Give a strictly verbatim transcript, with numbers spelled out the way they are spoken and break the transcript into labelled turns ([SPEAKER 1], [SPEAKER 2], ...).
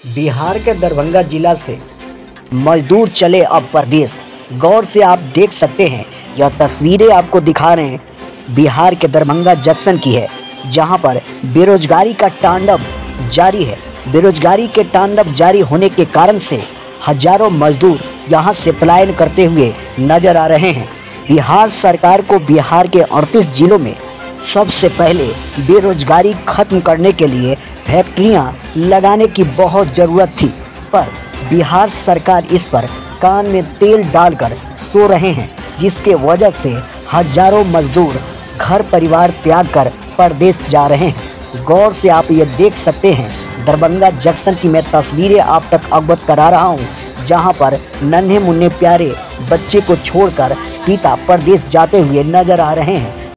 [SPEAKER 1] बिहार के दरभंगा जिला से मजदूर चले अब परदेश। गौर से आप देख सकते हैं, यह तस्वीरें आपको दिखा रहे हैं बिहार के दरभंगा जंक्शन की है, जहां पर बेरोजगारी का तांडव जारी है। बेरोजगारी के तांडव जारी होने के कारण से हजारों मजदूर यहां से पलायन करते हुए नजर आ रहे हैं। बिहार सरकार को बिहार के अड़तीस जिलों में सबसे पहले बेरोजगारी खत्म करने के लिए फैक्ट्रियां लगाने की बहुत ज़रूरत थी, पर बिहार सरकार इस पर कान में तेल डालकर सो रहे हैं, जिसके वजह से हजारों मजदूर घर परिवार त्याग कर परदेश जा रहे हैं। गौर से आप ये देख सकते हैं, दरभंगा जंक्शन की मैं तस्वीरें आप तक अवगत करा रहा हूँ, जहाँ पर नन्हे मुन्ने प्यारे बच्चे को छोड़कर पिता परदेश जाते हुए नजर आ रहे हैं।